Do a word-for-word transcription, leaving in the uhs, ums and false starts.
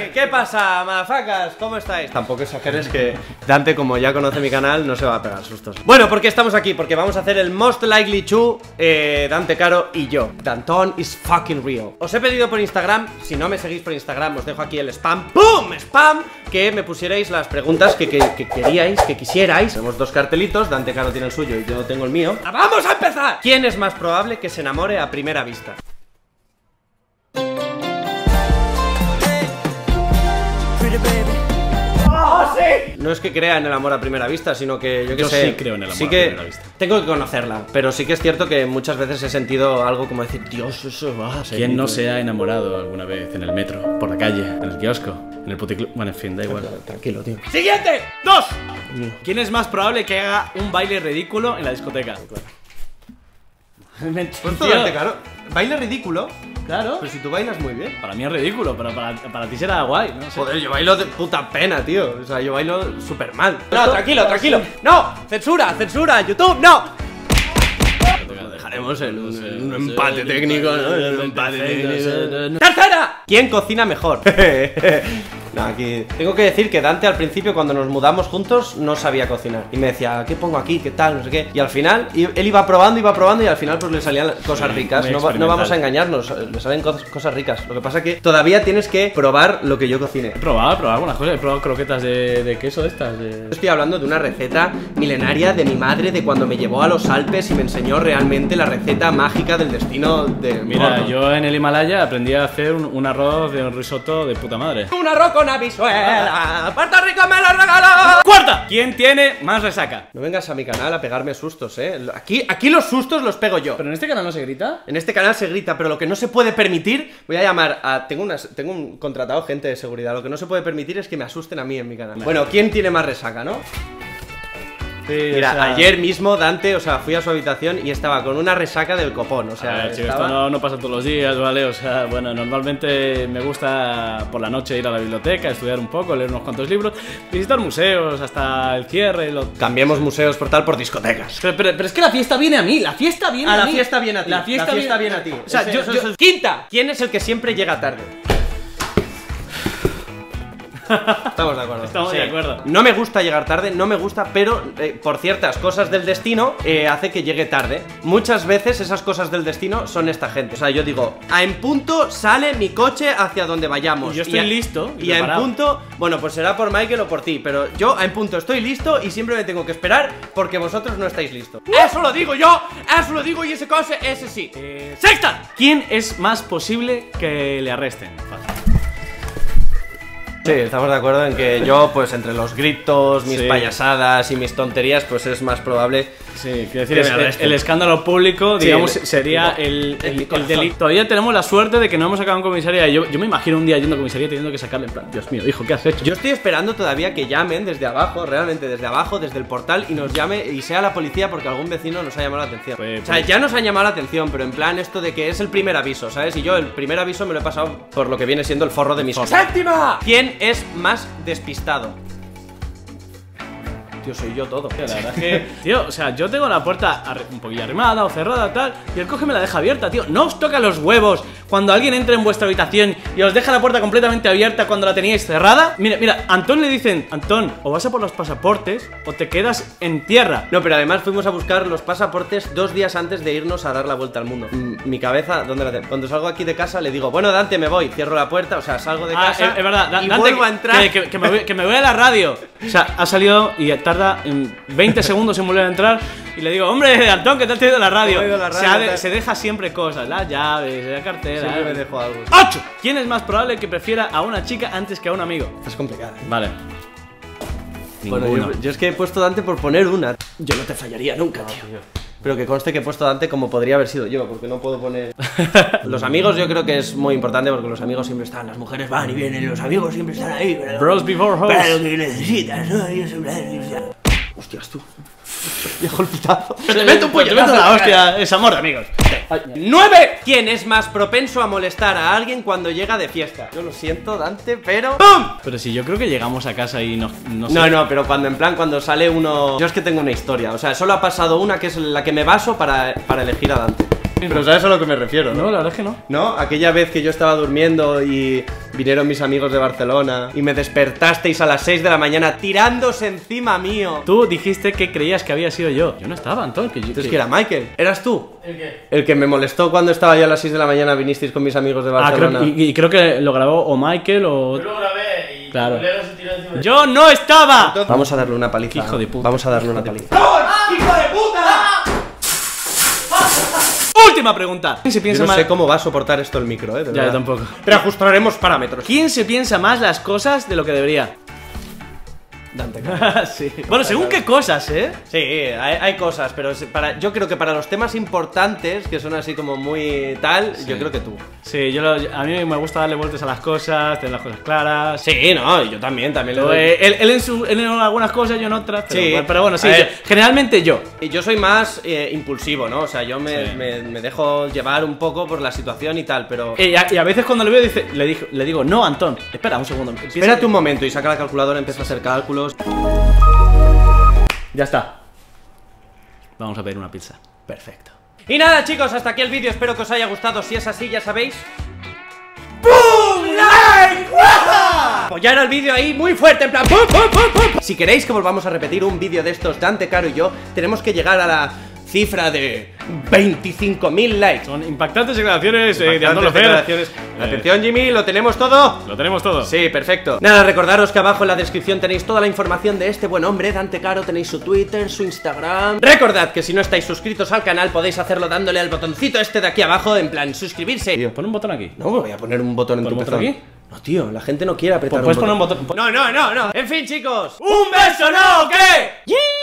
¡Eh! ¿Qué pasa, madafacas? ¿Cómo estáis? Tampoco exageres que Dante, como ya conoce mi canal, no se va a pegar sustos. Bueno, ¿por qué estamos aquí? Porque vamos a hacer el Most Likely To, eh, Dante Caro y yo. Danton is fucking real. Os he pedido por Instagram, si no me seguís por Instagram, os dejo aquí el spam. ¡Pum! ¡Spam! Que me pusierais las preguntas que, que, que queríais, que quisierais. Tenemos dos cartelitos, Dante Caro tiene el suyo y yo tengo el mío. ¡Vamos a empezar! ¿Quién es más probable que se enamore a primera vista? ¡Oh, sí! No es que crea en el amor a primera vista, sino que yo que yo sé. sí creo en el amor sí a que primera vista. Tengo que conocerla, pero sí que es cierto que muchas veces he sentido algo como decir, Dios, eso va a ser. ¿Quién no se ha enamorado alguna vez en el metro, por la calle, en el kiosco, en el puticlub? Bueno, en fin, da igual. Tranquilo, tío. ¡Siguiente! ¡Dos! ¿Quién es más probable que haga un baile ridículo en la discoteca? Pues todo, Dante Caro. Baile ridículo. Claro. Pero si tú bailas muy bien. Para mí es ridículo, pero para, para ti será guay, ¿no? sé. Joder, yo bailo de puta pena, tío. O sea, yo bailo súper mal. No, tranquilo, tranquilo. No, censura, censura, YouTube, no. Lo dejaremos en un, en un empate técnico, ¿no? En un empate técnico. ¡Tercera! ¿Quién cocina mejor? No, aquí tengo que decir que Dante al principio, cuando nos mudamos juntos, no sabía cocinar. Y me decía, ¿qué pongo aquí? ¿Qué tal? No sé qué. Y al final, él iba probando, iba probando y al final pues le salían cosas ricas. No, no vamos a engañarnos, le salen cosas, cosas ricas. Lo que pasa es que todavía tienes que probar lo que yo cocine. He probado, he probado algunas cosas. He probado croquetas de, de queso de estas. De... Estoy hablando de una receta milenaria de mi madre, de cuando me llevó a los Alpes y me enseñó realmente la receta mágica del destino de... Mira, Gordo. yo en el Himalaya aprendí a hacer un, un arroz de un risotto de puta madre. Un arroz con habichuela, Puerto Rico me lo regaló. ¡Cuarta! ¿Quién tiene más resaca? No vengas a mi canal a pegarme sustos, eh. Aquí, aquí los sustos los pego yo. ¿Pero en este canal no se grita? En este canal se grita, pero lo que no se puede permitir, voy a llamar a... Tengo, unas, tengo un contratado gente de seguridad. Lo que no se puede permitir es que me asusten a mí en mi canal. Bueno, ¿quién tiene más resaca, no? Sí, Mira, o sea... ayer mismo Dante, o sea, fui a su habitación y estaba con una resaca del copón, o sea, A ver, chicos, estaba... esto no, no pasa todos los días, ¿vale? O sea, bueno, normalmente me gusta por la noche ir a la biblioteca, estudiar un poco, leer unos cuantos libros, visitar museos hasta el cierre, lo... Cambiemos museos por tal por discotecas. Pero, pero, pero es que la fiesta viene a mí, la fiesta viene Ah, a la mí. fiesta viene a ti. La fiesta, la fiesta viene... viene a ti. O sea, Ese, yo, eso, yo... eso es... Quinta. ¿Quién es el que siempre llega tarde? Estamos de acuerdo. Estamos Sí. de acuerdo. No me gusta llegar tarde, no me gusta, pero eh, por ciertas cosas del destino eh, hace que llegue tarde. Muchas veces esas cosas del destino son esta gente. O sea, yo digo, a en punto sale mi coche hacia donde vayamos. Y yo estoy a, listo y Y a en preparado. punto, bueno, pues será por Michael o por ti, pero yo a en punto estoy listo y siempre me tengo que esperar porque vosotros no estáis listos. Eso lo digo yo, eso lo digo y ese coche, ese sí. Eh, ¡Sexta! ¿Quién es más posible que le arresten? Fácil. Sí, estamos de acuerdo en que yo, pues entre los gritos, mis Sí. payasadas y mis tonterías, pues es más probable. Sí, quiero decir, Que es- me arresten. el escándalo público, Sí, digamos, el- sería el- el, el el, pico el de delito. Todavía tenemos la suerte de que no hemos acabado en comisaría. Yo, yo me imagino un día yendo a comisaría teniendo que sacarle en plan, Dios mío, hijo, ¿qué has hecho? Yo estoy esperando todavía que llamen desde abajo, realmente desde abajo, desde el portal, y nos llame y sea la policía porque algún vecino nos ha llamado la atención. Pues- o sea, pues- ya nos han llamado la atención, pero en plan esto de que es el primer aviso, ¿sabes? Y yo el primer aviso me lo he pasado por lo que viene siendo el forro de mis... ¡Séptima! ¿Quién es más despistado? Tío, soy yo todo. Tío, la verdad es que, tío, o sea, yo tengo la puerta arri- un poquillo arrimada o cerrada, tal, y el coge me la deja abierta, tío. No os toca los huevos cuando alguien entra en vuestra habitación y os deja la puerta completamente abierta cuando la teníais cerrada. Mira, mira, a Antón le dicen, Antón, o vas a por los pasaportes o te quedas en tierra. No, pero además fuimos a buscar los pasaportes dos días antes de irnos a dar la vuelta al mundo. Mm, Mi cabeza, ¿dónde la tengo? Cuando salgo aquí de casa le digo, bueno, Dante, me voy, cierro la puerta, o sea, salgo de Ah, casa es, es verdad, Da- y Dante, vuelvo a que- entrar. Que, que- que me voy, que me voy a la radio. O sea, ha salido y tarda en veinte segundos en volver a entrar. Y le digo, hombre, Antón, ¿qué te has traído la radio? Me he ido a la se, radio, ha de- tal. se deja siempre cosas, las llaves, la cartera. Siempre me dejo algo. ¡Ocho! ¿Quién es más probable que prefiera a una chica antes que a un amigo? Es complicado. Vale. Bueno, Ninguno. yo, yo es que he puesto Dante por poner una. Yo no te fallaría nunca, tío. Pero que conste que he puesto Dante como podría haber sido yo, porque no puedo poner... Los amigos yo creo que es muy importante porque los amigos siempre están, las mujeres van y vienen y los amigos siempre están ahí. Pero, Bros before hoes. para lo que necesitas, ¿no? Yo siempre... Hostias, tú. Viejo el pitazo. Te meto un Pues puñetazo en la hostia, es amor de amigos. ¡Nueve! ¿Quién es más propenso a molestar a alguien cuando llega de fiesta? Yo lo siento, Dante, pero... ¡Pum! Pero si yo creo que llegamos a casa y no, no sé. No, no, pero cuando en plan, cuando sale uno... Yo es que tengo una historia, o sea, solo ha pasado una que es la que me baso para, para elegir a Dante. Pero ¿sabes a lo que me refiero? No, la verdad es que no. ¿No? Aquella vez que yo estaba durmiendo y vinieron mis amigos de Barcelona y me despertasteis a las seis de la mañana tirándose encima mío. Tú dijiste que creías que había sido yo. Yo no estaba, Antón. Que yo, Entonces, que... que era Michael. ¿Eras tú? ¿El qué? El que me molestó cuando estaba yo a las seis de la mañana, vinisteis con mis amigos de Ah, Barcelona. creo, y, y creo que lo grabó o Michael o... Yo lo grabé y Claro. Leo se tiró encima de... ¡Yo no estaba! Vamos a darle una paliza. Hijo de puta. Vamos a darle una paliza. ¡Hijo de puta! Última pregunta. ¿Quién se Yo piensa no más? sé cómo va a soportar esto el micro, eh. de Ya, verdad. yo tampoco. Pero ajustaremos parámetros. ¿Quién se piensa más las cosas de lo que debería? Dante. Sí. Bueno, según qué cosas, ¿eh? Sí, hay, hay cosas, pero se- para, yo creo que para los temas importantes, que son así como muy tal, yo creo que tú. Sí, yo lo- a mí me gusta darle vueltas a las cosas, tener las cosas claras. Sí, no, yo también, también le Pero, doy. eh, él, él en, su, él en algunas cosas, yo en otras. Pero, Sí. bueno, pero bueno, sí, A yo- ver. generalmente yo. Y yo soy más eh, impulsivo, ¿no? O sea, yo me, Sí. me- me dejo llevar un poco por la situación y tal, pero... Y a, y a veces cuando lo veo dice, le, digo, le digo, no, Antón, espera un segundo. empieza- Espérate un momento y saca la calculadora, empieza a hacer cálculos. Ya está. Vamos a pedir una pizza. Perfecto. Y nada, chicos, hasta aquí el vídeo, espero que os haya gustado. Si es así, ya sabéis, ¡pum! ¡Like! ¡Guau! Apoyar al vídeo ahí muy fuerte, en plan ¡pum, pum, pum, pum! Si queréis que volvamos a repetir un vídeo de estos, Dante, Caro y yo, tenemos que llegar a la cifra de veinticinco mil likes. Son impactantes declaraciones eh, de Bastantes Antón Lofer. declaraciones. Eh, Atención, Jimmy, ¿lo tenemos todo? Lo tenemos todo. Sí, perfecto. Nada, recordaros que abajo en la descripción tenéis toda la información de este buen hombre, Dante Caro, tenéis su Twitter, su Instagram. Recordad que si no estáis suscritos al canal podéis hacerlo dándole al botoncito este de aquí abajo, en plan suscribirse. Tío, Pon un botón aquí. no, me voy a poner un botón en ¿Pon tu un botón pezón. aquí? No, tío, la gente no quiere apretar Pues puedes un poner un botón. botón. No, no, no, no. En fin, chicos. ¡Un beso, no! ¿Qué?